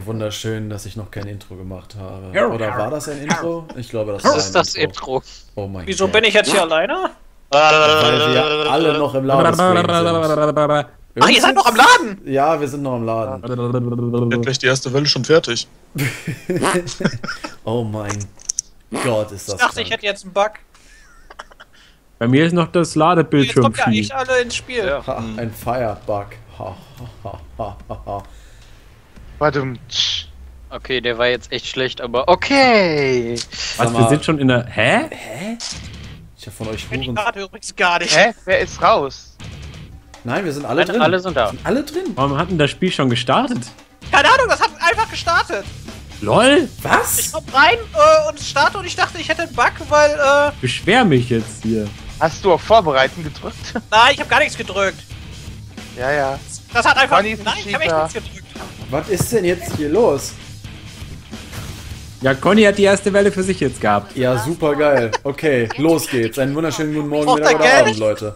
wunderschön, dass ich noch kein Intro gemacht habe. Oder war das ein Intro? Ich glaube, das war ein Das ist das Intro. Oh mein Gott. Wieso bin ich jetzt hier alleine? Weil wir alle noch im Laden sind. Ach, ihr seid noch am Laden! Ja, wir sind noch im Laden. Endlich die erste Welle schon fertig. Oh mein Gott, ist das Ich dachte, krank. ich hätte jetzt einen Bug. Bei mir ist noch das Jetzt Ladebildschirm kommt ja schief. eigentlich alle ins Spiel. Ja. Ha, ein Firebug. Ha, ha, ha, ha, ha. Warte, Okay, der war jetzt echt schlecht, aber okay. Was, wir sind schon in der... Hä? Ich hab von euch Ich bin die Huren... Karte übrigens gar nicht. hä? Wer ist raus? Nein, wir sind alle Nein, drin. alle sind da. Alle drin. Warum hat denn das Spiel schon gestartet? Keine Ahnung, das hat einfach gestartet. LOL? Ich Was? komm rein und starte und ich dachte, ich hätte einen Bug, weil, Beschwer mich jetzt hier. Hast du auf Vorbereiten gedrückt? nein, ich habe gar nichts gedrückt. Ja, ja. Das hat einfach, Conny ist ein nein, ich habe echt Cheater. nichts gedrückt. Was ist denn jetzt hier los? Ja, Conny hat die erste Welle für sich jetzt gehabt. Ja, super geil. Okay, los geht's. Einen wunderschönen guten Morgen, Braucht Mittag ihr oder Geld? Abend, Leute.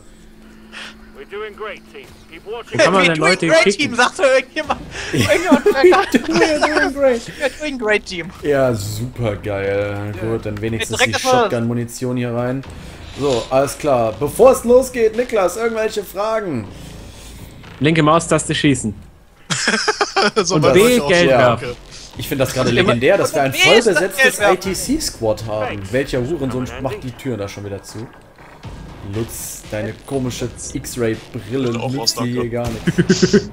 Wo kann man denn Leute Great kicken? Team, sagte irgendjemand. Irgendjemand Doing great. doing great Team. Ja, super geil. Gut, dann wenigstens Direkt die erstmal- Shotgun-Munition hier rein. So, alles klar. Bevor es losgeht, Niklas, irgendwelche Fragen? Linke Maustaste schießen. So Und weit B, wollte ich auch Geld schon. werfen. Okay. Ich finde das gerade legendär, dass wir ein B voll ist das besetztes Geld werfen. ITC-Squad haben. Welcher Hurensohn macht die Tür da schon wieder zu? Lutz, deine komische X-Ray-Brille Auch nützt was, dir hier danke. gar nichts.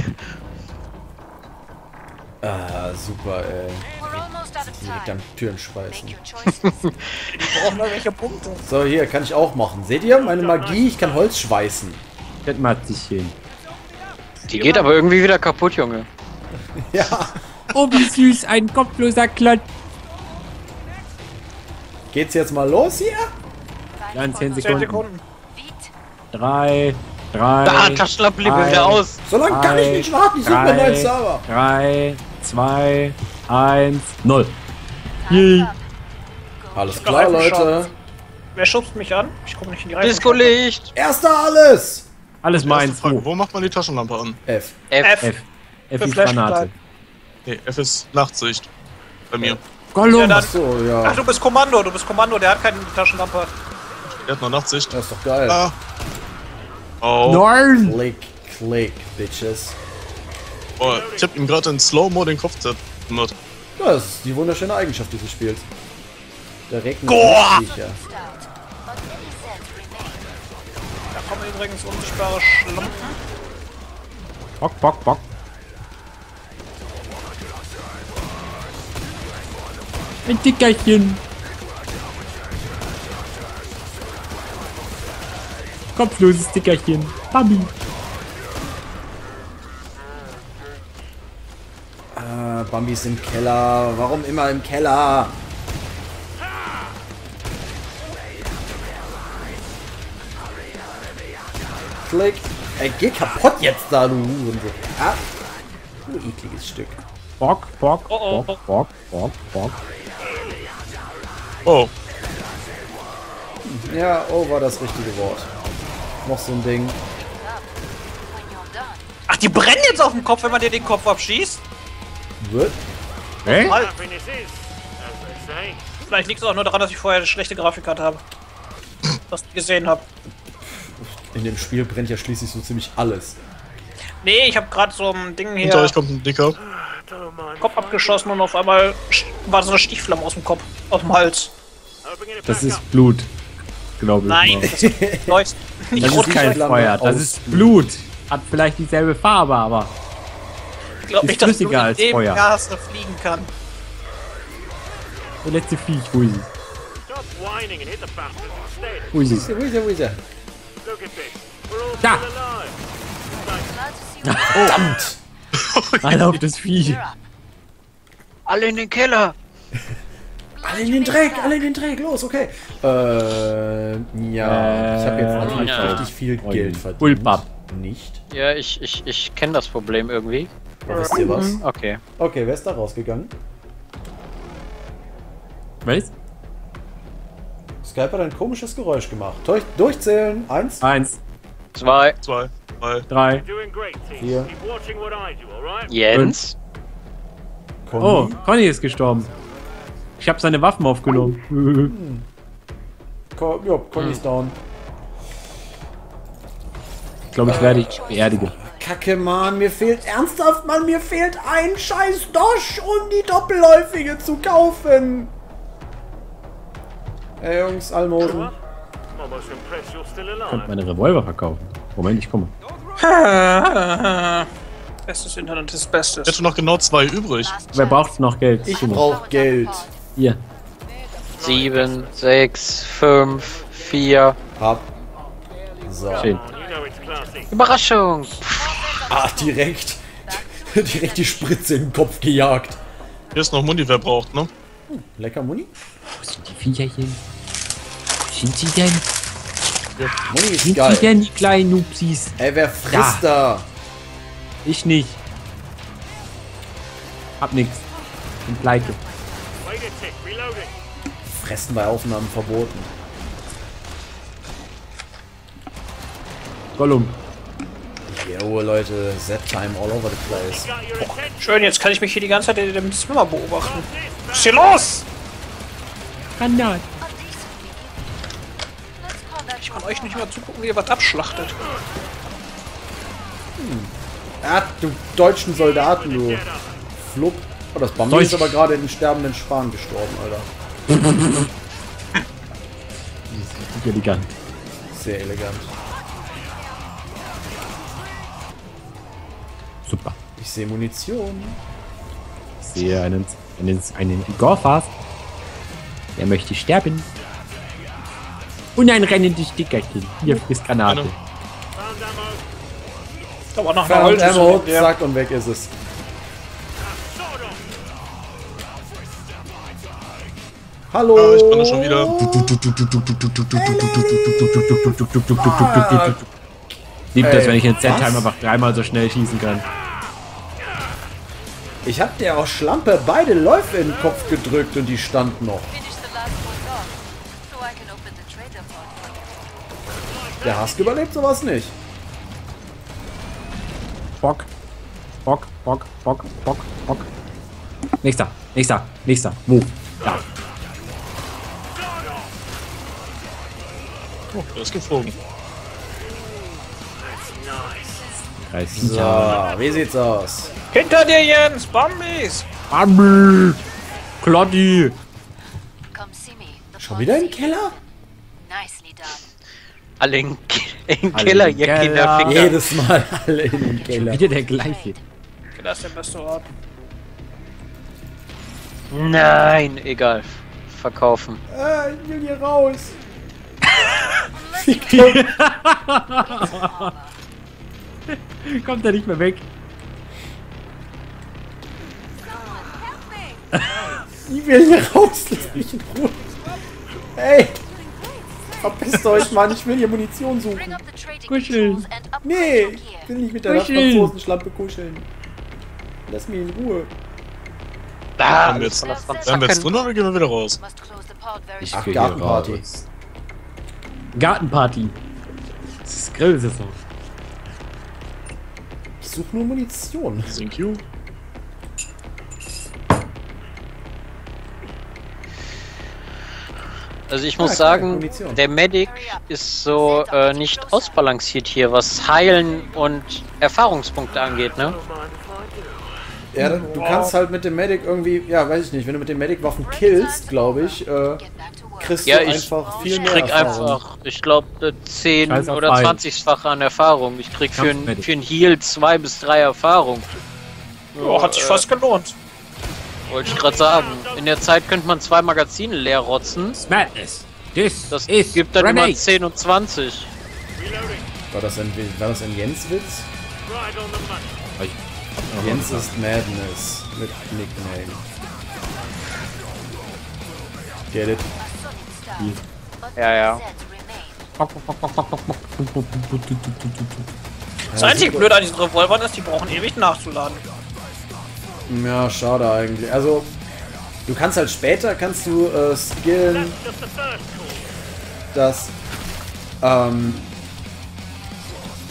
Ah, super, ey. Direkt am Türen schweißen. Die brauchen irgendwelche Punkte. So, hier, kann ich auch machen. Seht ihr? Meine Magie, ich kann Holz schweißen. Das macht sich hin. Die geht aber irgendwie wieder kaputt, Junge. Ja. Oh, wie süß, ein kopfloser Klotz. Geht's jetzt mal los hier? Ja, in 10 10 Sekunden. Sekunden. 3, Da, Taschenlampe liegt mir wieder aus. So lange kann ich nicht warten, ich suche mir einen neuen Server. 3, 2, 1, 0. Yay. Alles klar, Leute. Wer schubst mich an? Ich komme nicht in die Reihe. Disco-Licht. Erster alles. Alles Erste meins. Frage, wo macht man die Taschenlampe an? F. F. F. F Für wie Granate. Flashlight. Nee, F ist Nachtsicht. Bei mir. Gollum. Ja, dann- So, ja. Ach, du bist Kommando, der hat keine Taschenlampe. Der hat noch Nachtsicht. Das ist doch geil. Ah. Oh. Nein. Klick, klick, Bitches. Oh, ich hab ihm gerade in Slow-Mo den Kopf zertrümmert. Ja, das ist die wunderschöne Eigenschaft dieses Spiels. Der regnet Goa! Viecher. Da kommen übrigens unsichtbare Schlampen. Bock, bock, bock. Ein Dickerchen. Kopfloses Dickerchen. Babi. Bambi ist im Keller. Warum immer im Keller? Klick. Ey, geh kaputt jetzt da, du Hurensohn. Ah. Du ekliges Stück. Bock, bock, Oh, oh, bock, bock, bock, bock. Oh. Ja, oh, war das richtige Wort. Noch so ein Ding. Ach, die brennen jetzt auf dem Kopf, wenn man dir den Kopf abschießt? Wird? Hä? Halt. Vielleicht liegt es auch nur daran, dass ich vorher eine schlechte Grafikkarte habe. Was ich gesehen habe. In dem Spiel brennt ja schließlich so ziemlich alles. Nee, ich habe gerade so ein Ding Hinter hier euch kommt ein Dicker. Kopf abgeschossen und auf einmal war so eine Stichflamme aus dem Kopf, aus dem Hals. Das ist Blut. Glaube ich. Nein, mal. das leuchtet nicht Das rot. ist kein Flamme Feuer, das aus ist Blut. Hat vielleicht dieselbe Farbe, aber Ich glaube ist nicht, dass du flüssiger als mit dem Feuer. Gas fliegen kann. der letzte Viech, wo ist es? Wo ist es? Wo ist er, wo ist er? Da! Verdammt! Alter, auf das Vieh. Alle in den Keller. Alle in den Dreck, alle in den Dreck, los, okay. Ja, ich habe jetzt natürlich ja. richtig viel Geld verdient. Bullbab. Nicht. Ja, ich kenne das Problem irgendwie. Aber wisst ihr was? Okay. Okay, wer ist da rausgegangen? Was? Skype hat ein komisches Geräusch gemacht. Durchzählen. 1, 1, 2. 2, 3. 3, 4, Jens. Oh, Conny ist gestorben. Ich habe seine Waffen aufgenommen. Ja, Conny ist down. Ich glaube, ich werde dich beerdigen. Kacke, Mann, mir fehlt ernsthaft, Mann, mir fehlt ein scheiß Dosh, um die Doppelläufige zu kaufen. Ey, Jungs, Almosen. Ich könnte meine Revolver verkaufen. Moment, ich komme. Bestes Internet ist Bestes. Ich hätte noch genau 2 übrig. Wer braucht noch Geld? Ich brauch Geld. Hier. 7, 6, 5, 4. Hab. So. Schön. Überraschung! Ah, direkt die Spritze in den Kopf gejagt. Hier ist noch Muni, wer braucht, ne? Lecker Muni? Wo sind die Viecherchen? Wo sind sie denn? Muni ist Sind sie geil. denn, die kleinen Nupsis? Ey, wer frisst da? Ich nicht. Hab nix. Bin pleite. Fressen bei Aufnahmen verboten. Gollum. Jo, Leute, Z-Time all over the place. Schön, jetzt kann ich mich hier die ganze Zeit in dem Zimmer beobachten. Was ist hier los? Granat. Ich kann euch nicht mal zugucken, wie ihr was abschlachtet. Ah, du deutschen Soldaten, du Flupp. Oh, das Bambi ist aber gerade in den sterbenden Schwan gestorben, Alter. Elegant. Sehr elegant. Super. Ich sehe Munition. Ich sehe einen Gorfast. Der möchte sterben. Und ein rennendes Stickerchen. Hier frisst Granate. Da war noch eine Found Ammo, Holz. Ja. zack, und weg ist es. Hallo. Ja, ich bin da schon wieder. Liebt das, wenn ich in Z-Time einfach dreimal so schnell schießen kann. Ich hab der auch Schlampe beide Läufe in den Kopf gedrückt und die stand noch. Der Husk überlebt sowas nicht. Bock. Bock, Bock, Bock, Bock, Bock. Nächster, nächster, nächster. Wo? Da. Oh, der ist geflogen. So, wie sieht's aus? Hinter dir, Jens! Bambis! Bambi! Kloddy! Schon wieder im Keller? Alle in Alle Keller, im ihr Keller. Kinderficker. Jedes Mal alle in den Keller. Wieder der gleiche. Das ist der beste Ort. Nein, egal. Verkaufen. Ich will hier raus. Kommt er nicht mehr weg. Ich will hier raus. Lass mich in Ruhe. Hey. Verpisst euch, Mann. Ich will hier Munition suchen. Kuscheln. Nee, ich will nicht mit der Kuscheln. Franzosenschlampe kuscheln. Lass mich in Ruhe. Da, Werden wir jetzt drin oder gehen wir wieder raus? Ich Ach, gehe Gartenparty. raus. Gartenparty. Das ist Grillsaison. Ich suche nur Munition. Thank you. Also ich muss keine sagen, Munition. der Medic ist so nicht ausbalanciert hier, was Heilen und Erfahrungspunkte angeht, ne? Ja, du kannst halt mit dem Medic irgendwie, ja, weiß ich nicht, wenn du mit dem Medic Waffen killst, glaube ich, kriegst Ja, du ich einfach viel mehr krieg Erfahrung. einfach, ich glaube, 10 Scheiß auf oder Heilen. 20-fache an Erfahrung. Ich krieg für Kampfmedic. einen Heal 2 bis 3 Erfahrung. Ja, hat sich fast gelohnt. Wollte ich gerade sagen. In der Zeit könnte man 2 Magazine leer rotzen. Madness. This Das is gibt dann immer grenade. 10 und 20. War das ein Jens Witz? Jens ist Madness mit Nickname. Get it? Ja, ja. Das einzige Blöde an diesen Revolvern ist, die brauchen ewig nachzuladen. Ja, schade eigentlich. Also, du kannst halt später, kannst du skillen, dass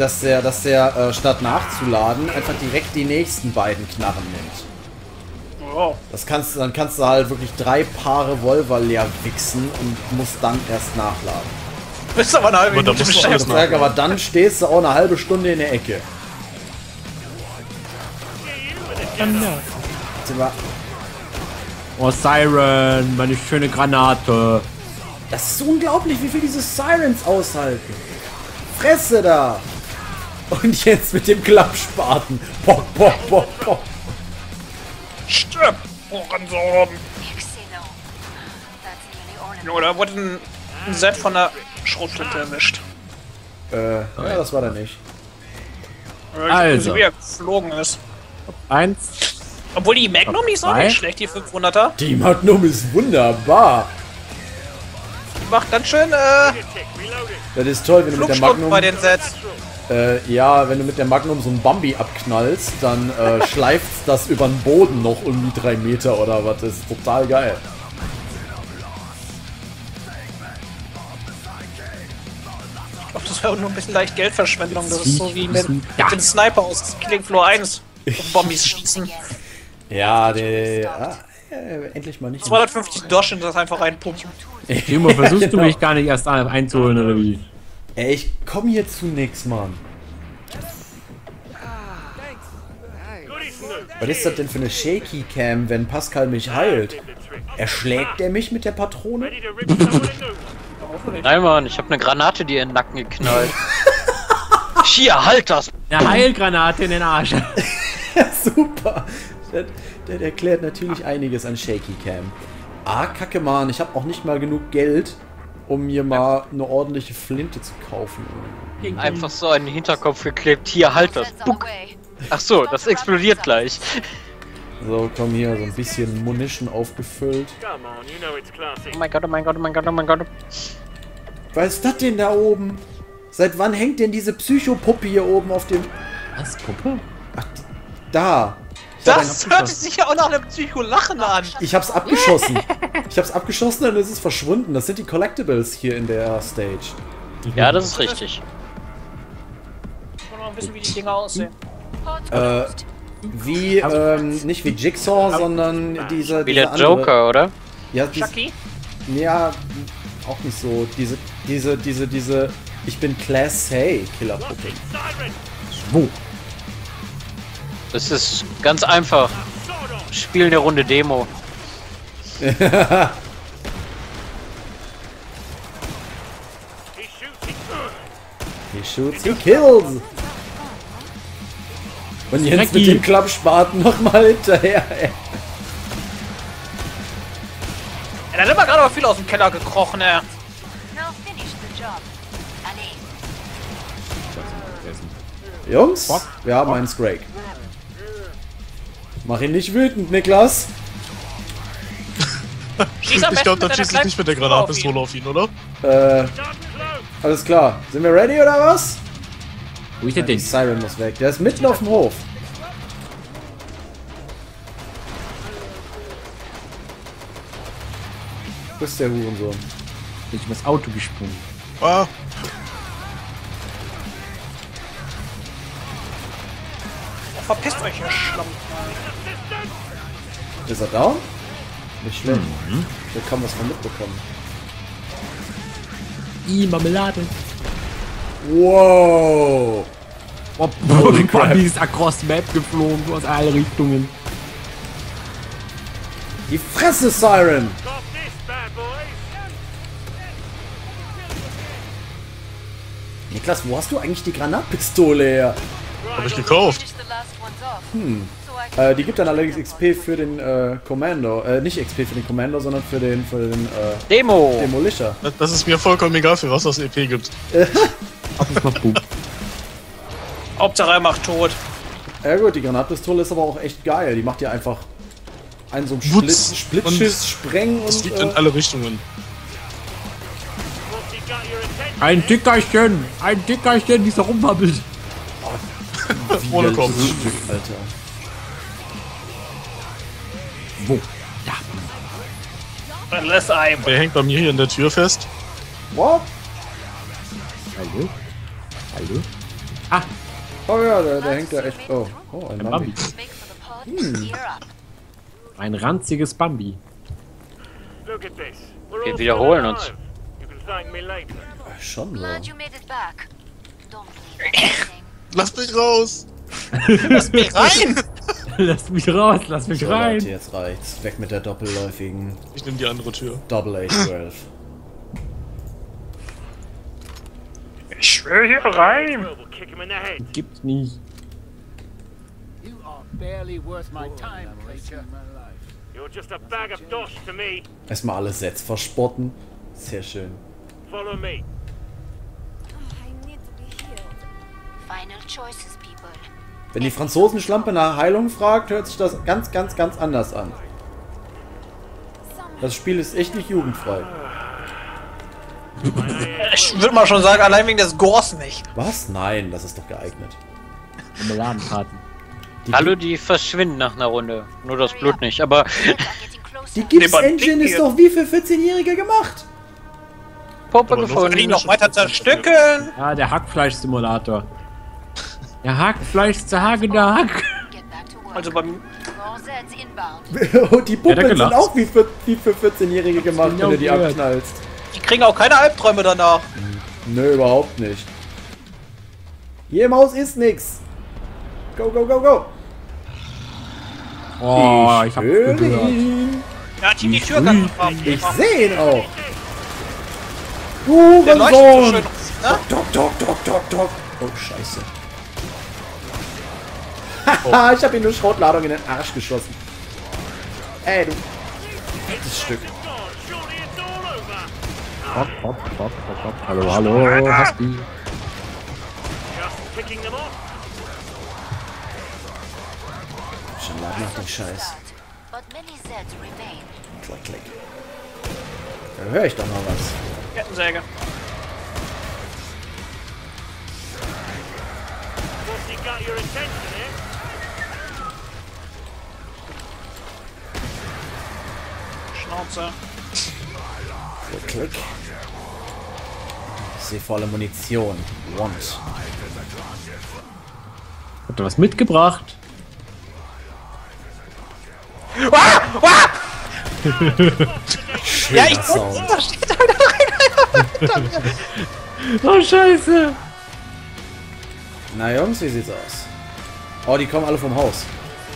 der statt nachzuladen einfach direkt die nächsten beiden Knarren nimmt. Oh. Dann kannst du halt wirklich 3 Paar Revolver leer wichsen und musst dann erst nachladen. Bist aber eine halbe Aber da Minute musst du alles beschäftigt. Aber dann stehst du auch eine halbe Stunde in der Ecke. Oh, Siren, meine schöne Granate. Das ist unglaublich, wie viel diese Sirens aushalten. Fresse da! Und jetzt mit dem Klappspaten. Bock, bock, bock, bock. Stirb, Hurensohn. Jo, da wurde ein Set von der Schrotflinte erwischt. Ja, das war da nicht. Also. Wie er geflogen ist. 1. Obwohl die Magnum, die ist auch Zwei. nicht schlecht, die 500er. Die Magnum ist wunderbar. Die macht ganz schön Das ist toll, wenn du mit der Flugstunden Magnum... bei den Sets. Ja, wenn du mit der Magnum so ein Bambi abknallst, dann schleift das über den Boden noch um die 3 Meter oder was. Das ist total geil. Ich glaube, das wäre nur ein bisschen leicht Geldverschwendung. Das ist so wie mit Ja. dem Sniper aus Killing Floor 1. Auf Bombis schießen. Ja, endlich mal nicht. 250 Dosh und das einfach reinpumpen. Timo, versuchst du Genau. mich gar nicht erst einzuholen, oder wie? Ey, ich komm hier zu nix, Mann. Was ist das denn für eine Shaky Cam, wenn Pascal mich heilt? Erschlägt er mich mit der Patrone? Nein, Mann, ich habe eine Granate dir in den Nacken geknallt. Hier, halt das! Eine Heilgranate in den Arsch. Ja, super. Das erklärt natürlich einiges an Shaky Cam. Ah, kacke, Mann. Ich habe auch nicht mal genug Geld, um mir mal eine ordentliche Flinte zu kaufen. Einfach so einen Hinterkopf geklebt. Hier, halt das! Buck. Ach so, das explodiert gleich. So, komm hier, so ein bisschen Munition aufgefüllt. Oh mein Gott, oh mein Gott, oh mein Gott, oh mein Gott. Was ist das denn da oben? Seit wann hängt denn diese Psychopuppe hier oben auf dem... Was, Puppe? Da. Das hört sich ja auch nach einem Psycho-Lachen an. Ich hab's abgeschossen. Ich hab's abgeschossen und es ist verschwunden. Das sind die Collectibles hier in der Stage. Ja, das ist richtig. Ich will noch wissen, wie die Dinger aussehen. Wie, nicht wie Jigsaw, sondern Wie dieser der Joker, oder? Ja, Chucky? ja, auch nicht so. Diese, ich bin Class Hey Killerpuppe. Wo? Das ist ganz einfach. Spielen eine Runde Demo. He shoots, he kills. Und jetzt mit dem Klappspaten nochmal hinterher, ey. Ja, da sind wir gerade aber viel aus dem Keller gekrochen, ey. Jungs, wir haben einen Scrake. Mach ihn nicht wütend, Niklas. Schieß am Ich glaube, besten dann mit schießt einer es nicht mit der kleinen Granatpistole auf ihn, oder? Alles klar. Sind wir ready oder was? Wo ist der Die Ding? Siren muss weg. Der ist mitten auf dem Hof. Wo ist der Hurensohn? Bin ich übers Auto gesprungen. Ah, Verpisst euch, ihr Schlamm. Ist er down? Nicht schlimm. Der kann was von mitbekommen. Marmelade. Wow! Oh, Holy crap. Bobby ist across the map geflogen, aus allen Richtungen. Die Fresse, Siren! Niklas, wo hast du eigentlich die Granatpistole her? hab ich gekauft. Die gibt dann allerdings XP für den Commando. Nicht XP für den Commando, sondern für den Demo! Demolisher. Das ist mir vollkommen egal, für was das EP gibt. Ach, das macht Boom. Hauptsache er macht tot. Ja gut, die Granatpistole ist aber auch echt geil. Die macht ja einfach einen so einen Wutz. Splitschiss, Spreng Es und fliegt in alle Richtungen. Ein Dickerchen, wie es da rumwabbelt. Ohne Kopf. Stück, Alter. Wo? Da. Lass ein. Der hängt bei mir hier in der Tür fest. What? Hallo? Hallo? Ah, Oh ja, der hängt da echt. Oh, ein Bambi. Bambi. Ein ranziges Bambi. Wir wiederholen uns. Schon so. Glad you made it back. Don't believe anything. Lass mich raus! Lass mich rein! Lass mich raus, lass mich So, rein. Leute, jetzt reicht's. Weg mit der doppelläufigen Ich nehme die andere Tür. Double A12. Ich will hier rein! Gibt's nicht. You are barely worth my time, creature. You're just a bag of dosh to me. Erstmal alle Sets verspotten. Sehr schön. Follow me. I need to be healed. Final choices, people. Wenn die Franzosen Schlampe nach Heilung fragt, hört sich das ganz, ganz, ganz anders an. Das Spiel ist echt nicht jugendfrei. Ich würde mal schon sagen, allein wegen des Gors nicht. Was? Nein, das ist doch geeignet. Marmeladenkarten. Hallo, die verschwinden nach einer Runde. Nur das Blut nicht, aber Getting closer. Die Gibbs beim Engine Ding ist hier. doch wie für 14-Jährige gemacht. Puppe Aber los, Kann ich gefunden. noch weiter zerstückeln? Ah, der Hackfleisch-Simulator. Der Hackfleisch zerhagender Hack. Get back to work. Also beim... More Zeds inbound. Und die Puppen der sind gelacht. auch wie für 14-Jährige gemacht, wenn genau du die gehört. abknallst. Die kriegen auch keine Albträume danach. Nö, überhaupt nicht. Hier im Haus ist nix. Go, go, go, go. Oh, ich hab's höre gehört. ihn. Er hat ihm die Tür ganz Ich sehe ihn auch. Der leuchtet so Hurensohn. schön. Ne? Doc, doc, doc, doc, doc. Oh, scheiße. Haha, ich hab ihm nur Schrotladung in den Arsch geschossen. Ey, du fettes Stück. Hopp, hopp, hopp, hopp, hopp. Hallo, hallo, Husky. Just picking them off. Schon lad nach den Scheiß. But many Zeds remain. Klick, klick. Da höre ich doch noch was. Kettensäge. What's he got your attention, eh? Schnauze. Klick, klick. Ich sehe volle Munition. Want. Habt ihr was mitgebracht? Ja, ich Sound. da steht einer rein. Oh, scheiße. Na Jungs, wie sieht's aus? Oh, die kommen alle vom Haus.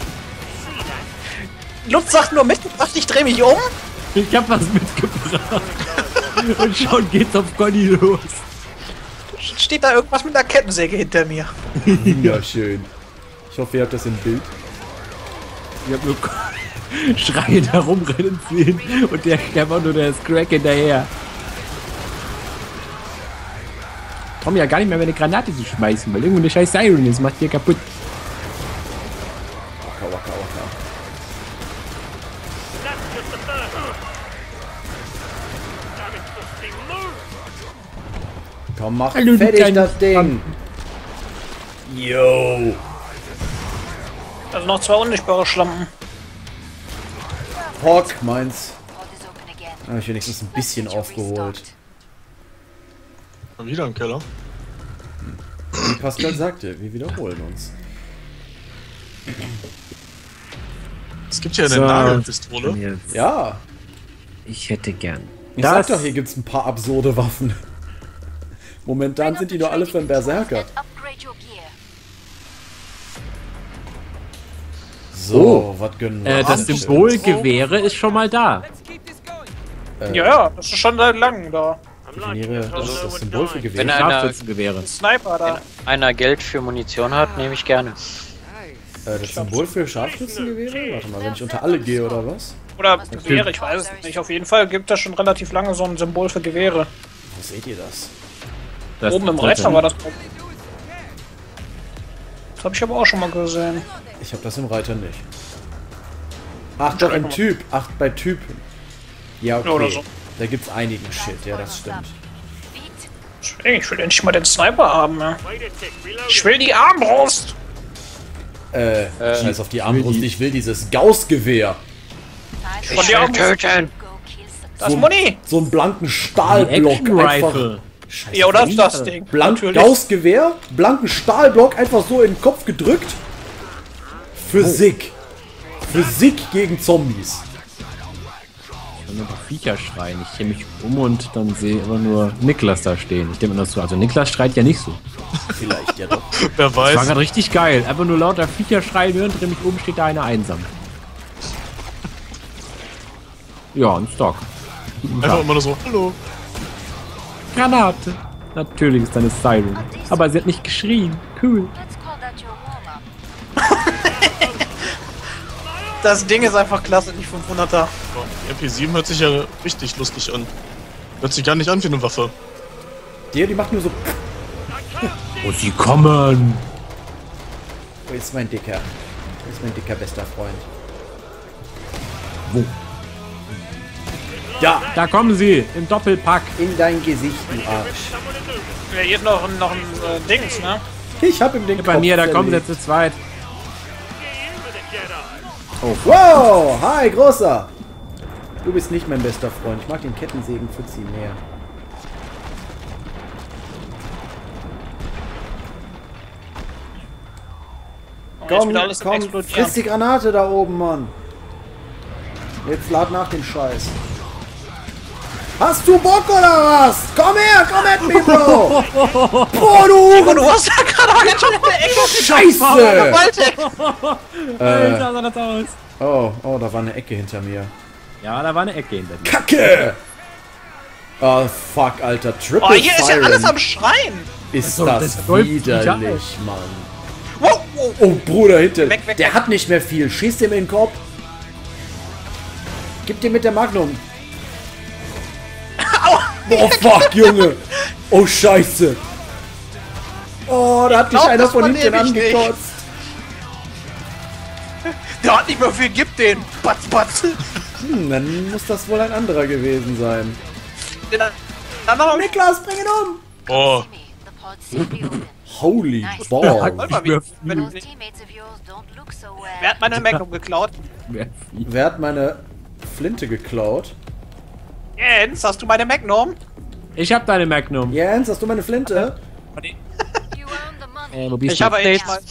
Lutz sagt nur mitgebracht, ich dreh mich um. Ich hab was mitgebracht. Und schon geht's auf Conny los. Steht da irgendwas mit einer Kettensäge hinter mir. Ja, schön. Ich hoffe, ihr habt das im Bild. Ich hab nur Schreie da rumrennen sehen und der kämpft nur der Crack hinterher. Komm ja gar nicht mehr, eine Granate zu schmeißen, weil irgendwo eine scheiß Siren ist, macht dir kaputt. Waka, waka, waka. That's just the first. Damn it, fucking move! Komm, mach Hallo, du fertig kleine das Ding. Yo. Also noch zwei unsichtbare Schlampen. Hock, meins. Hold is open again. Habe ich wenigstens ein bisschen Inventory aufgeholt. stocked. Mal wieder im Keller. Wie Pascal sagte, wir wiederholen uns. Es gibt ja eine So. Nagelpistole. Ja. Ich hätte gern. Ich sag doch, hier gibt's ein paar absurde Waffen. Momentan sind die nur alle für einen Berserker. And upgrade your gear. So, was gönnen wir Das uns denn Symbolgewehre ist schon mal da. Schönes? Ja, das ist schon seit langem da. Definiere das Symbol für Gewehr. Wenn einer, Scharfschützengewehre. Sniper da. wenn einer Geld für Munition hat, nehme ich gerne. Das Symbol für Scharfschützengewehre? Warte mal, wenn ich unter alle gehe oder was? Oder Gewehre, ich weiß es nicht. Auf jeden Fall gibt es schon relativ lange so ein Symbol für Gewehre. Wo seht ihr das? Das Oben im Reiter war das. Das habe ich aber auch schon mal gesehen. Ich habe das im Reiter nicht. Ach doch, im Typ. Ach, bei Typen. Ja, okay. Oder so. Da gibt's einigen Shit, ja, das stimmt. Deswegen, ich will endlich mal den Sniper haben, ja. Wait a tick, reload. Ich will die Armbrust! Scheiß auf die Armbrust, ich will dieses Gauss-Gewehr. Von der Armbrust. Töten! Go kill some. Das ist Muni! So einen blanken Stahlblock Action einfach. Rifle. Scheiße. Ja, oder ist das Ding? Blank Natürlich. Physik gegen Zombies. Ich will nur die Viecher schreien. Ich drehe mich um und dann sehe immer nur Niklas da stehen. Ich denke mir das so. Also Niklas schreit ja nicht so. Vielleicht ja doch. Wer Das war weiß. gerade richtig geil. Einfach nur lauter Viecher schreien hören, drehe mich um, steht da einer einsam. Ja, ein Stock. Einfach immer nur so, hallo. Granate. Natürlich ist eine Siren. Aber sie hat nicht geschrien. Cool. Let's call that your warm-up. Das Ding ist einfach klasse, nicht 500er. Die MP7 hört sich ja richtig lustig an. Hört sich gar nicht an wie eine Waffe. Die macht nur so... Oh, sie kommen. Wo ist mein Dicker? Wo ist mein dicker bester Freund? Wo? Ja, Da kommen sie. Im Doppelpack. in dein Gesicht, du Arsch. Ja, hier ist noch ein Dings, ne? Ich hab ihm den Bei Kopf mir, da kommen sie zerlegt. zu zweit. Wow, hi, Großer. Du bist nicht mein bester Freund. Ich mag den Kettensägen-Fuzzi mehr. Oh, jetzt Komm, wieder alles komm, explodieren. friss die Granate da oben, Mann. Jetzt lad nach den Scheiß. Hast du Bock oder was? Komm her, komm at me, Bro. Boah, Oh, du du hast ja gerade mal ganz schön in der Ecke. Scheiße. Waldeck. Alter, sah das aus. Oh, da war eine Ecke hinter mir. Ja, da war eine Ecke hinter dir. Kacke. Oh, fuck, Alter. Triple Oh, hier ist ja Siren. alles am Schreien. Ist So, das das läuft widerlich, nicht Mann. Wow, wow. Oh, Bruder, hinter. Weg, weg, Der weg. hat nicht mehr viel. Schießt ihm in den Kopf. Gib dir mit der Magnum. Oh, fuck, Junge. Oh, scheiße. Oh, da hat dich glaub, einer das von war hinten nämlich nicht. angekotzt. Der hat nicht mehr viel, gib den. Batz, batz. Dann muss das wohl ein anderer gewesen sein. Dann noch Niklas, bring ihn um. Oh, See me. The pod's safely open. Holy Nice. balls. Warte mal, Nicht mehr wenn, Those teammates of yours don't look so well. wer hat meine Magnum geklaut? Wer hat meine Flinte geklaut? Jens, hast du meine Magnum? Ich hab deine Magnum. Jens, hast du meine Flinte? You earn the money. Wo bist Ich du? habe Take mal. it.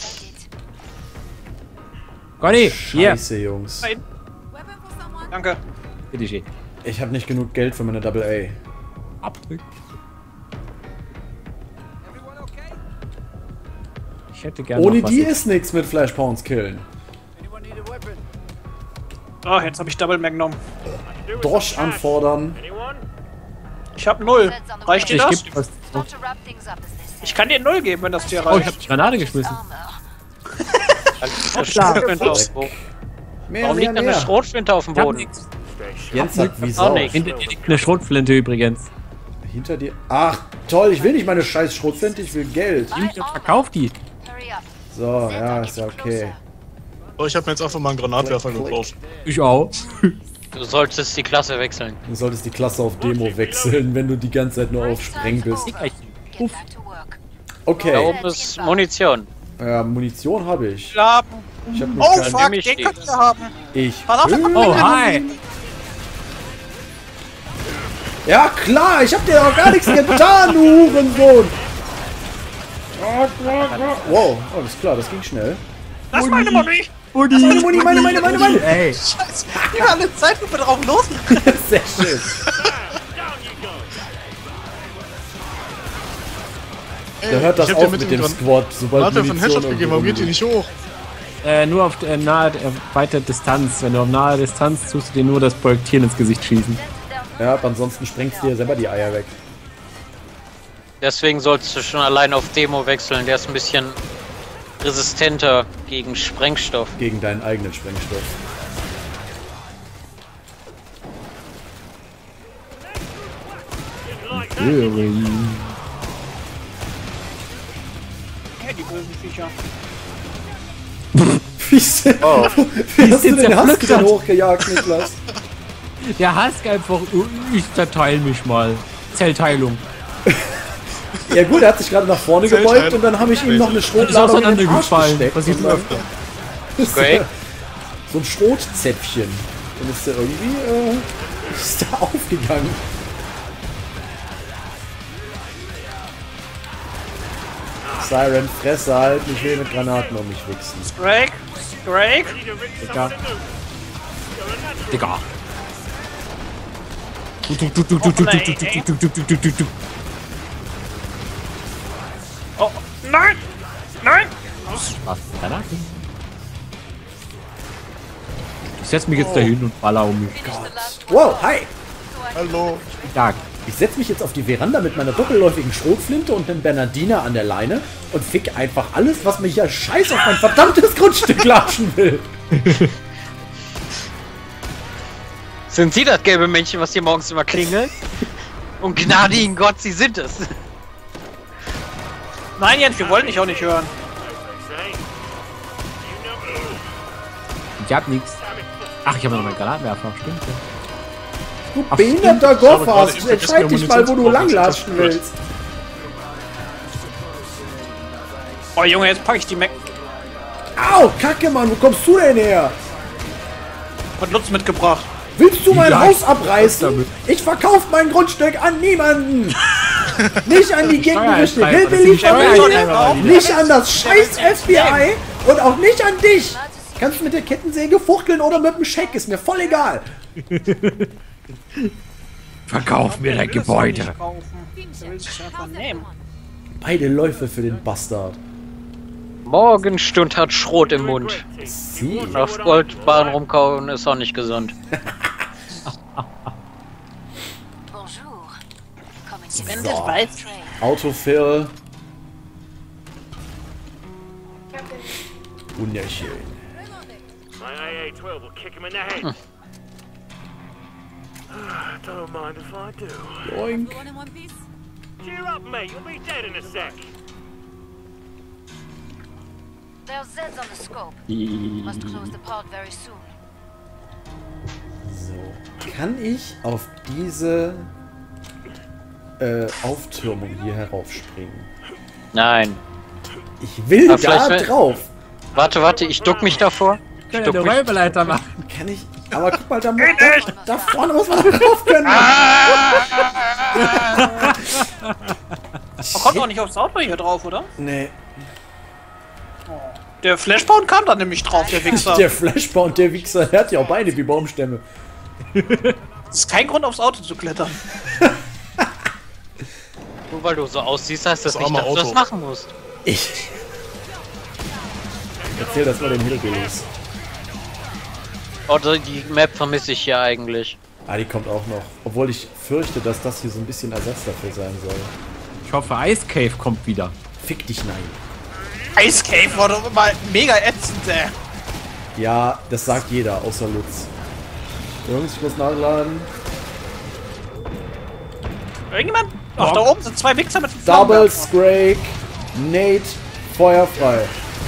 Conny, hier. Scheiße, Jungs. Nein. Danke. Bitte schön. Ich habe nicht genug Geld für meine Double A. Abdrück. Ich hätte gerne Ohne noch was die in- ist nichts mit Flashpounds killen. Oh, jetzt habe ich Double Magnum. Dosh anfordern. Anyone? Ich habe 0. Reicht dir Ich das? geb was. Time to wrap things up, as they say. Ich kann dir 0 geben, wenn das dir Oh, ich reicht. hab die Granate geschmissen. Armor. Schrotflinte auf dem Boden. Mehr, Warum mehr, liegt da eine mehr. Schrotflinte auf dem Ich hab Boden? nix. Jens sagt wie Auch Sau. nicht. Hinter dir liegt eine Schrotflinte übrigens. Hinter dir. Ach, toll. Ich will nicht meine scheiß Schrotflinte. Ich will Geld. Verkauf die. Hurry up. So, ja, ist ja okay. oh, ich habe mir jetzt einfach mal einen Granatwerfer gekauft. Ich auch. Du solltest die Klasse wechseln. Du solltest die Klasse auf Demo wechseln, wenn du die ganze Zeit nur auf Spreng bist. Get back to work. Da Okay. oben ist Munition. Ja, Munition habe ich. Ja. Ich habe Oh, nur keinen. fuck, Nämlich den die. könnt ihr haben. Ich. Pass auf, Oh, hi. Ja, klar. Ich hab dir doch gar nichts getan, du Hurensohn. Wow, alles klar. Das ging schnell. Das ist meine Money. Meine Muni, meine. Ey. Scheiße. Die war eine Zeitlupe drauf los. Sehr schön. Da hört das ich hab dir auf mit dem Gran- Squad, sobald Granatwerfer einen Headshot Munition gegeben, warum geht die irgendwo nicht hoch? Nur auf nahe, weiter Distanz. Wenn du auf nahe Distanz tust du dir nur das Projektil ins Gesicht schießen. rumliegt. Ja, aber ansonsten sprengst du dir selber die Eier weg. Deswegen solltest du schon allein auf Demo wechseln. Der ist ein bisschen resistenter gegen Sprengstoff. Gegen deinen eigenen Sprengstoff. Ja, die bösen Viecher. Wie hast du den Husky denn hochgejagt, Niklas? Der Husk einfach, ich zerteile mich mal. Zellteilung. Ja gut, er hat sich gerade nach vorne gebeugt und dann habe ich ihm noch eine Ist Schrotladung in den Arsch auseinandergefallen. gesteckt. Passiert Und dann- öfter. Okay. So ein Schrotzäpfchen. Dann ist der irgendwie, ist da aufgegangen. Siren, Fresse halt, ich will mit Granaten um mich wichsen. Drake. Greg? Digga. Digga. Oh, nein! Nein! Was? Ich setz mich jetzt dahin und baller um mich. Wow, hi! Hallo. Tag. Ich setze mich jetzt auf die Veranda mit meiner doppelläufigen Schrotflinte und einem Bernardiner an der Leine und fick einfach alles, was mich hier scheiß auf mein verdammtes Grundstück latschen will. Sind Sie das gelbe Männchen, was hier morgens immer klingelt? Und Gnade Ihnen Gott, Sie sind es. Nein, Jens, wir wollen dich auch nicht hören. Ich hab nix. Ach, ich habe noch meinen Granatwerfer. Stimmt. Du Ach, behinderter stimmt. Ich habe Goffers, gerade entscheid dich mal, wo du Munition langlatschen brauche. willst. Oh Junge, jetzt packe ich die Mac Au, Kacke, Mann, wo kommst du denn her? und Lutz mitgebracht. Willst du mein Ja, Haus was abreißen? damit? Ich verkaufe mein Grundstück an niemanden. Nicht an die gegnerische Steuereintreiber, Hillbilly-Familie, das sind die nicht an das scheiß FBI und auch nicht an dich. Kannst du mit der Kettensäge fuchteln oder mit dem Scheck, ist mir voll egal. Verkauf mir dein Gebäude. Der will sich einfach nehmen. Beide Läufe für den Bastard. Morgenstund hat Schrot im Mund. Sie. Auf Goldbarren rumkauen ist auch nicht gesund. Bonjour. Coming So. Train. Autofill. Wunderschön. My AA-12 will kick him in the head. Don't mind if I do. Joink. Cheer up, mate. You'll be dead in a sec. There's Zeds on the scope. Must close the pod very soon. So. Kann ich auf diese Auftürmung hier heraufspringen? Nein. Ich will Aber da vielleicht- drauf. Warte, ich duck mich davor. Ich Kann ja duck der mich. Räuberleiter machen. Kann ich. Aber guck mal, da vorne muss man doch drauf können. Man kommt auch nicht aufs Auto hier drauf, oder? Nee. Der Flashpound kam da nämlich drauf, der Wichser. Der Flashpound, der Wichser, der hat ja auch Beine wie Baumstämme. Das ist kein Grund, aufs Auto zu klettern. Nur weil du so aussiehst, heißt das Das nicht, arme dass du das Auto. machen musst. Ich. Erzähl das mal den Hillbillies. Oder die Map vermisse ich hier eigentlich. Ah, die kommt auch noch. Obwohl ich fürchte, dass das hier so ein bisschen Ersatz dafür sein soll. Ich hoffe, Ice Cave kommt wieder. Fick dich, nein. Ice Cave war doch immer mega ätzend, ey. Ja, das sagt jeder, außer Lutz. Jungs, ich muss nachladen. Irgendjemand? Ach, da oben sind zwei Wichser mit Double Scrake, Nate, feuerfrei.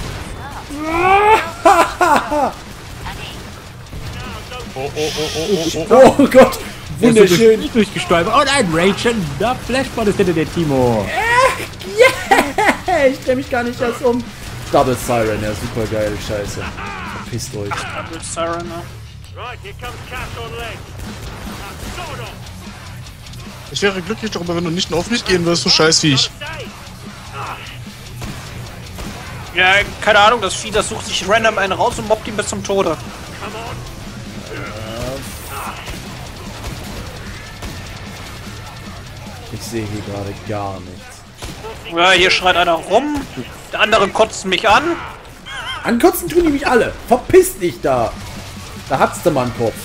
Oh Gott, wunderschön. Nicht durchgestolpert. Und ein Rachel. Der Flashbot ist hinter der Timo. Yeah, ich stell mich gar nicht erst um. Double Siren, ja, super geil, scheiße. Verpisst euch. Double Siren, ne? Right, here comes Cash on legs. Now, sort of. Ich wäre glücklich darüber, wenn du nicht nur auf mich gehen wirst, du Scheißviech. Stay. Ja, keine Ahnung, das Vieh, das sucht sich random einen raus und mobbt ihn bis zum Tode. Come on. Ich sehe hier gerade gar nichts. Ja, hier schreit einer rum, der andere kotzt mich an. Ankotzen tun die mich alle. Verpiss dich da. Da hat's du mal einen Kopf.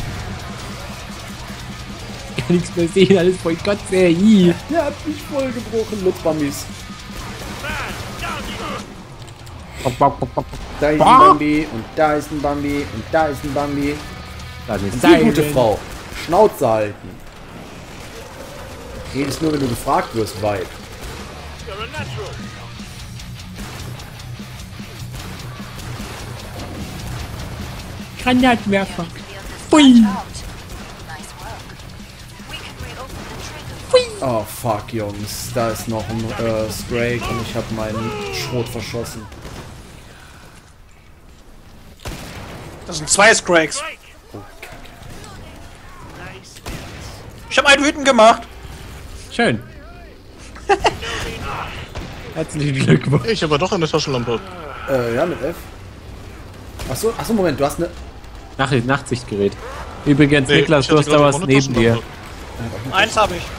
Ich kann nichts mehr sehen. Alles voll Gott sehr hi. Der hat mich voll gebrochen, Lutzbambis. Da ist ein Bambi und da ist ein Bambi und da ist ein Bambi. Das ist Und die gute Frau. Schnauze halten. Redest nur, wenn du gefragt wirst, Weib. You're a natural. Granatwerfer. Clear this Ui. batch out. Nice work. We can reopen the trigger. Oh fuck, Jungs. Da ist noch ein Scrake und ich habe meinen Schrot verschossen. Das sind zwei Scrakes. Break. Ich habe einen wütend gemacht. Schön. Herzlichen Glückwunsch. Ich habe doch eine Taschenlampe. Ja, mit F. Achso, Moment, du hast eine... Nachtsichtgerät. Übrigens, Nee, Niklas, ich du hatte hast da gerade was eine neben dir. Taschenlampe. Eins habe ich.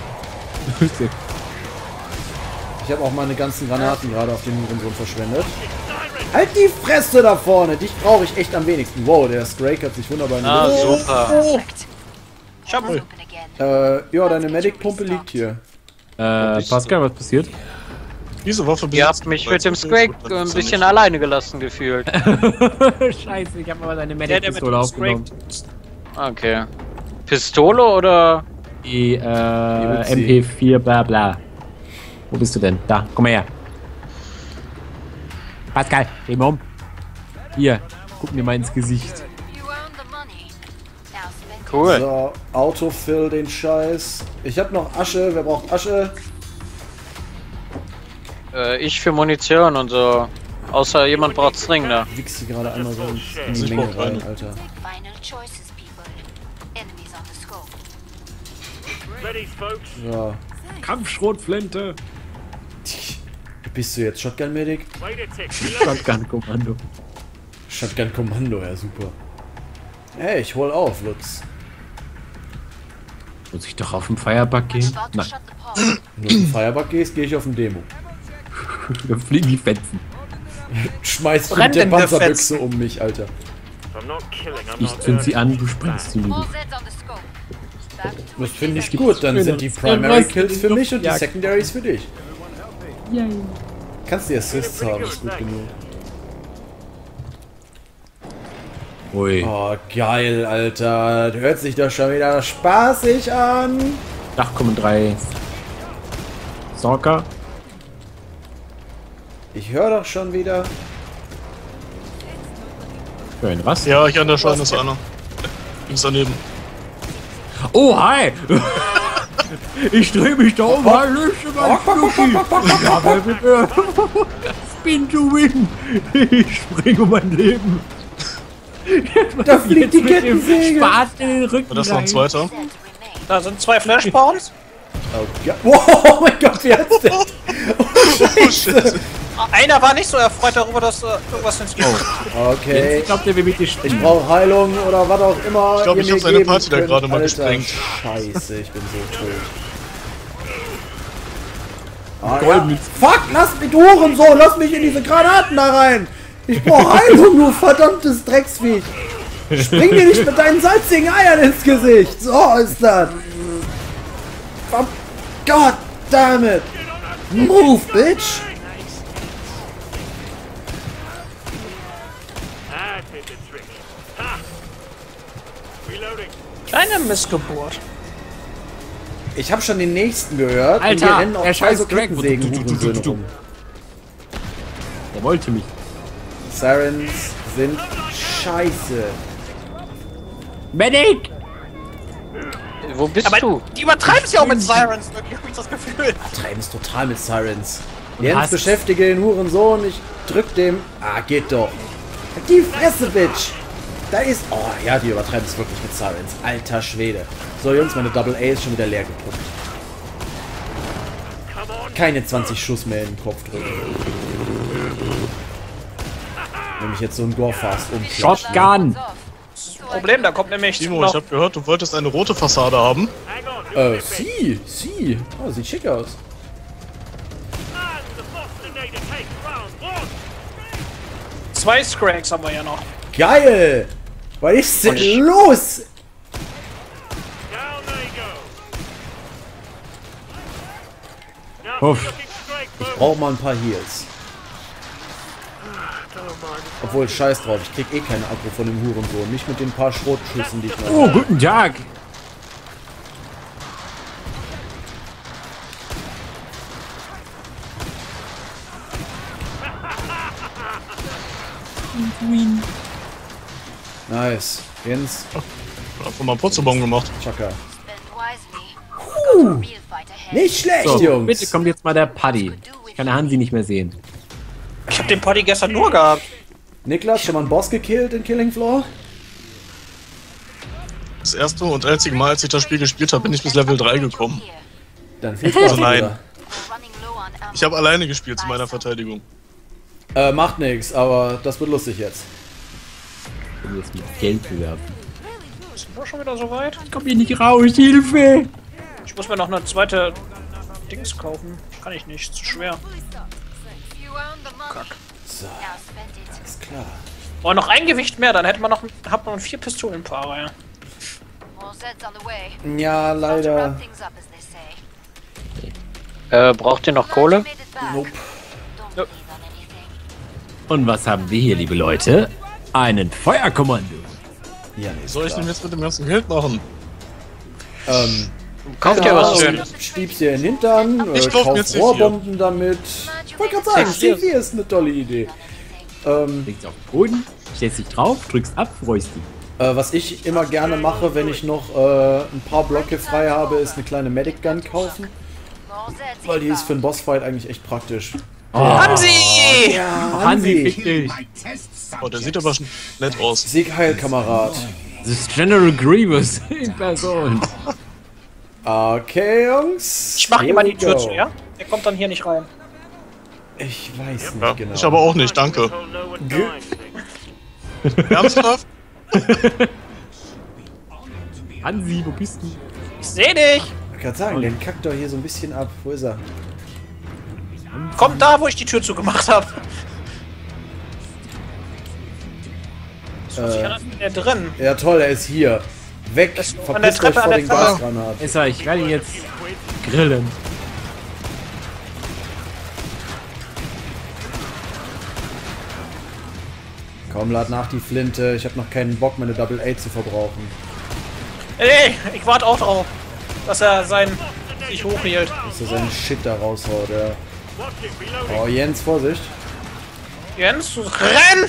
Ich habe auch meine ganzen Granaten gerade auf den Hurensohn verschwendet. Halt die Fresse da vorne! Dich brauche ich echt am wenigsten. Wow, der Scrake hat sich wunderbar in die Ah, Luft- super. Ich habe Ja, deine Medic-Pumpe liegt hier. Pascal, was passiert? Diese Waffe Ihr habt mich mit dem Scrake ein bisschen alleine gelassen gefühlt. Scheiße, ich habe aber seine der mit Medic-Pistole dem aufgenommen. Okay. Pistole oder? Die UC. MP4 bla bla. Wo bist du denn? Da, komm mal her. Pascal, dreh mal um. Hier, guck mir mal ins Gesicht. Cool. So, Autofill den Scheiß. Ich habe noch Asche. Wer braucht Asche? Ich für Munition und so. Außer jemand braucht String da. Wichst die gerade einmal so in die Ich Menge brauch rein, keine. Alter. Ready, folks. So. Kampfschrotflinte. Bist du jetzt Shotgun-Medic? Wait a tick. Shotgun-Kommando. Shotgun-Kommando, ja super. Hey, ich hol auf, Lutz. Muss ich doch auf den Firebug gehen? Nein, Wenn du auf den Firebug gehst, gehe ich auf den Demo. da fliegen die Fetzen. Schmeiß dich mit der Brennende Panzerbüchse um mich, Alter. I'm not killing, I'm Ich not zünd sie an, du sprengst sie lieber. Das finde ich gut, dann sind die Primary Kills für mich und die Ja. Secondaries für dich. Kannst die Assists haben, ist gut genug. Ui. Oh, geil, Alter. Das hört sich doch schon wieder spaßig an. Dach kommen 3 Stalker. Ich höre doch schon wieder. Für ein was? Ja, hier an der Scheune ist einer. Links daneben. Oh, hi! Ich drehe mich da um, Hallöchen, mein Schnucki! Ja, wer bitte? Spin to win! Ich springe um mein Leben! Da fliegt die Kettensäge. Spaten in den Rücken War das noch ein rein. zweiter? Da sind 2 Flashpounds. Oh, ja. Oh mein Gott, wie hat's denn? Oh shit. Einer war nicht so erfreut darüber, dass irgendwas ins Spiel Okay. Ich glaube, der will mit dir Ich spielen. brauche Heilung oder was auch immer. Ich glaub, ihr ich mir hab seine geben Party da könnt. gerade mal Alter, gesprengt. Scheiße, ich bin so tot. Ah, ja. Fuck, lass mich Hurensohn, lass mich in diese Granaten da rein. Ich brauche Heilung, du verdammtes Drecksviech. Spring dir nicht mit deinen salzigen Eiern ins Gesicht. So ist das. God damn it. Move, bitch. That did the trick. Ha! Reloading. Kleine Missgeburt. Ich habe schon den nächsten gehört. Alter, und hier rennen auch der zwei so scheiß Crack. Kettensägen-Hurensöhne rum. Der wollte mich. Sirens sind scheiße. Medic! Wo bist Aber du? die übertreiben es ja auch mit Sirens, wirklich, hab ich das Gefühl. Treiben es total mit Sirens. Und Jens, hast- beschäftige den Hurensohn. Ich drück dem. Ah, geht doch. Halt die Fresse, Bitch. Da ist. Oh, ja, die übertreiben es wirklich mit Sirens. Alter Schwede. So, Jungs, meine Double A ist schon wieder leer gepumpt. Keine 20 Schuss mehr in den Kopf drücken. Nämlich jetzt so ein Gore-Fast umklatschen. Shotgun! Problem, da kommt nämlich Timo, ich noch hab gehört, du wolltest eine rote Fassade haben. Hang on. Sie. Oh, sieht schick aus. Man, the Bostinator takes round 1. 2 Scrags haben wir ja noch. Geil! Was ist denn los? Down they go. Now Uff. looking straight, folks. Brauch mal ein paar Heals. Obwohl, scheiß drauf, ich krieg eh keine Akku von dem Hurensohn. Nicht mit den paar Schrotschüssen, die ich noch Oh, habe. guten Tag! Nice. Jens, Einfach mal einen Putzebaum gemacht. Chaka. Nicht schlecht, So, Jungs. bitte kommt jetzt mal der Paddy. Ich kann der Hansi nicht mehr sehen. Ich hab den Party gestern nur gehabt. Niklas, schon mal einen Boss gekillt in Killing Floor? Das erste und einzige Mal, als ich das Spiel gespielt habe, bin ich bis Level 3 gekommen. Dann viel Spaß, Also nein. Bruder. Ich habe alleine gespielt zu meiner Verteidigung. Macht nix, aber das wird lustig jetzt. Um jetzt mit Geld zu werfen. Sind wir schon wieder so weit? Ich komm hier nicht raus, Hilfe! Ich muss mir noch eine zweite Dings kaufen. Kann ich nicht, zu schwer. Kack. So, alles klar. Oh, noch ein Gewicht mehr, dann hat man 4 Pistolenpaare. Ja. Ja, leider. Braucht ihr noch Kohle? Nope. Und was haben wir hier, liebe Leute? Einen Feuerkommando. Ja, nee, Was soll ich denn jetzt mit dem ganzen Geld machen? Kauft ihr was Schönes? Stiebst dir in den Hintern, Ich kauf mir kaufst C4. Rohrbomben damit. Ich wollte gerade sagen, C4. C4 ist eine tolle Idee. Legst auf den Boden, stellst dich drauf, drückst ab, freust dich. Was ich immer gerne mache, wenn ich noch ein paar Blöcke frei habe, ist eine kleine Medic Gun kaufen. Weil die ist für einen Bossfight eigentlich echt praktisch. Hansi! Ja, Hansi, fick dich. Oh, der sieht aber schon nett aus. Sieg heil, Kamerad. Das ist General Grievous in Person. Okay, Jungs. Ich mach here ihm mal we die Tür go. zu, ja? Er kommt dann hier nicht rein. Ich weiß nicht Ja, genau. ich aber auch nicht, danke. No one dying. Ernsthaft? Hansi, wo bist du? Ich seh dich! Ich kann sagen, den kackt doch hier so ein bisschen ab. Wo ist er? Kommt da, wo ich die Tür zugemacht habe. Er drin. Ja toll, er ist hier. Weg. Das- an der Verpisst euch Treppe, an vor der den Treppe. Gasgranaten. Esser, ich werde ihn jetzt grillen. Komm, lad nach die Flinte. Ich habe noch keinen Bock, meine Double A zu verbrauchen. Ey, ich warte auch drauf, dass er sich hochhielt. Dass er seinen Shit da raushaut, ja. Watch it, reloading. Oh, Jens, Vorsicht. Jens, renn!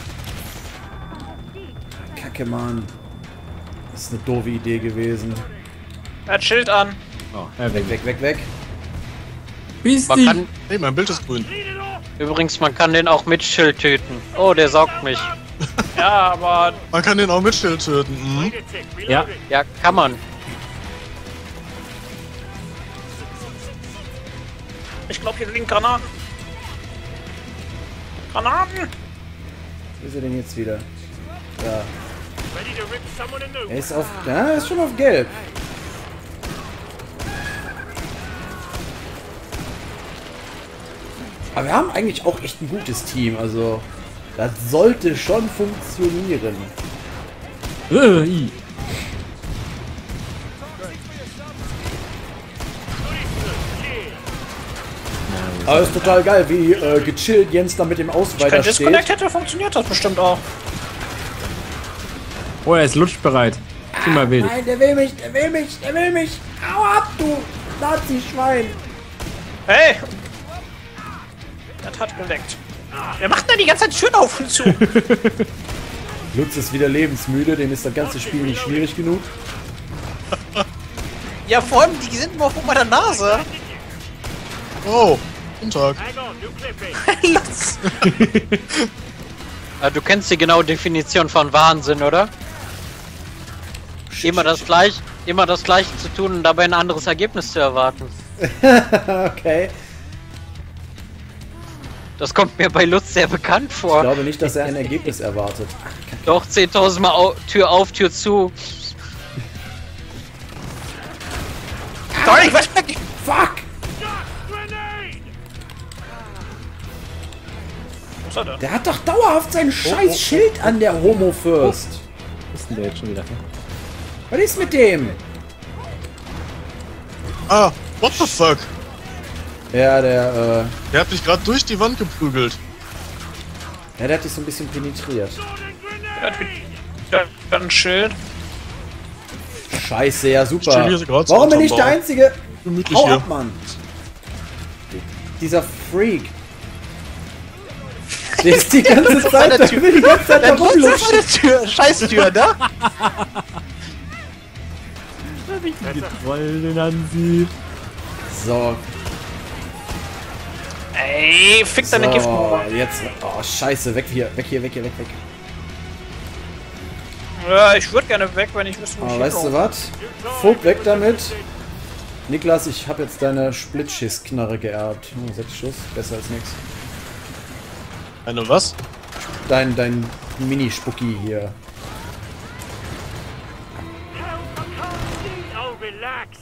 Kacke, Mann. Das ist eine doofe Idee gewesen. Er hat Schild an. Oh, weg. Weg, weg, weg. Bist Man du? kann, Hey, mein Bild ist grün. übrigens, man kann den auch mit Schild töten. Oh, der saugt mich. Ja, aber Man kann den auch mit Schild töten. Mhm. Wait a tick, reloading. Ja, Ja, kann man. ich glaube, hier liegen Granaten. Granaten! Wo ist er denn jetzt wieder? Da. Ready to rip someone a new Er ist auf... Ja, er ist schon auf Gelb. Aber wir haben eigentlich auch echt ein gutes Team, also... Das sollte schon funktionieren. I. Aber ist total geil, wie gechillt Jens da mit dem Ausweicher Kein steht. Disconnect hätte, funktioniert das bestimmt auch. Oh, er ist lutschbereit. Zieh mal wild. Nein, der will mich, der will mich, der will mich. Hau ab, du Nazi-Schwein. Hey! Das hat geleckt. Wer macht denn die ganze Zeit Türen auf und zu? Lutz ist wieder lebensmüde, dem ist das ganze Spiel nicht schwierig genug. Ja, vor allem, die sind immer vor meiner Nase. Oh, guten Tag. Hang on, new clipping. Lutz. Du kennst die genaue Definition von Wahnsinn, oder? Immer das Gleiche zu tun und dabei ein anderes Ergebnis zu erwarten. Okay. Das kommt mir bei Lutz sehr bekannt Ich vor. glaube nicht, dass er ein Ergebnis erwartet. Doch, 10.000 Mal Tür auf, Tür zu. Doch, ich weiß nicht. Fuck! Grenade! Wo ist er denn? Der hat doch dauerhaft sein scheiß Schild an, der Homo-Fürst. Was ist denn der jetzt schon wieder? Was ist mit dem? Ah, what the fuck? Ja, der Der hat mich gerade durch die Wand geprügelt. hat dich so ein bisschen penetriert. Der hat ein Schild. Scheiße, ja Ich stehe super. hier gerade so Warum bin unterm ich der Bau. Einzige? Gemütlich Hau hier. ab, Mann. Dieser Freak. Der ist die ganze Zeit, der will die ganze Zeit da rumlutschen. Tür, Scheißtür, ne? Getrollen, Hansi. So, Ey, fick deine so, Giftmauer. jetzt. Oh, scheiße, weg hier, weg hier, weg hier, weg, weg. Ja, ich würde gerne weg, wenn ich wüsste, wo ich Aber weißt du hinlaufe. was? Vogt weg damit. Niklas, ich habe jetzt deine Splitschiss-Knarre geerbt. 6 Schuss, besser als nix. Eine was? Dein ein Mini-Spucki hier. Oh, relax.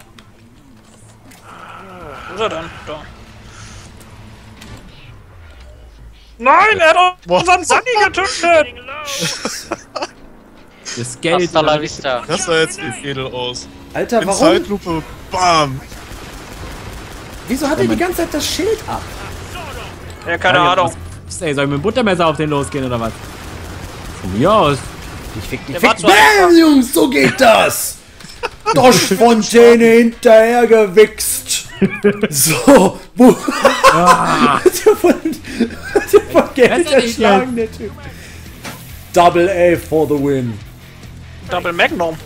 Wo ist er denn? Da. Nein, er hat unseren Sunny getötet! Das Geld. Hasta la vista. Das sah jetzt edel aus. Alter, In warum? Zeitlupe, bam! Wieso hat er die ganze Zeit das Schild ab? Ja, keine Ahnung. Ey, soll ich mit dem Buttermesser auf den losgehen oder was? Von mir aus. Ich fick dich. Der war zu Bam, Jungs, so geht das! Doschfontäne hinterher gewichst. So. Hat ja von Geld erschlagen, der Typ. Double A for the win. Double Magnum.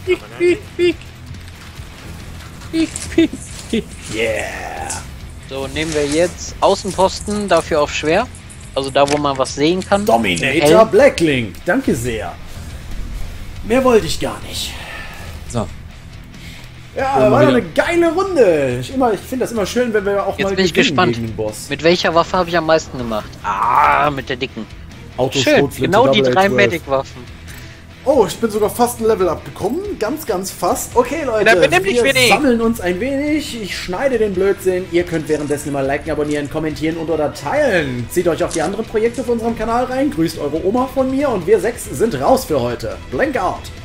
Yeah. So, nehmen wir jetzt Außenposten, dafür auf schwer. Also da, wo man was sehen kann. Dominator Blacklink. Danke sehr. Mehr wollte ich gar nicht. So. Ja, war doch eine geile Runde. Ich finde das immer schön, wenn wir auch Jetzt mal bin ich gewinnen gespannt. gegen den Boss. Mit welcher Waffe habe ich am meisten gemacht? Ah, mit der dicken. Schön, Autoschrotflinte, genau die Double 3 A12. Medic-Waffen. Oh, ich bin sogar fast ein Level abgekommen. Ganz, ganz fast. Okay, Leute, Dann benimm dich, wir Winnie. sammeln uns ein wenig. Ich schneide den Blödsinn. Ihr könnt währenddessen mal liken, abonnieren, kommentieren und oder teilen. Zieht euch auch die anderen Projekte auf unserem Kanal rein. Grüßt eure Oma von mir und wir 6 sind raus für heute. Blink out.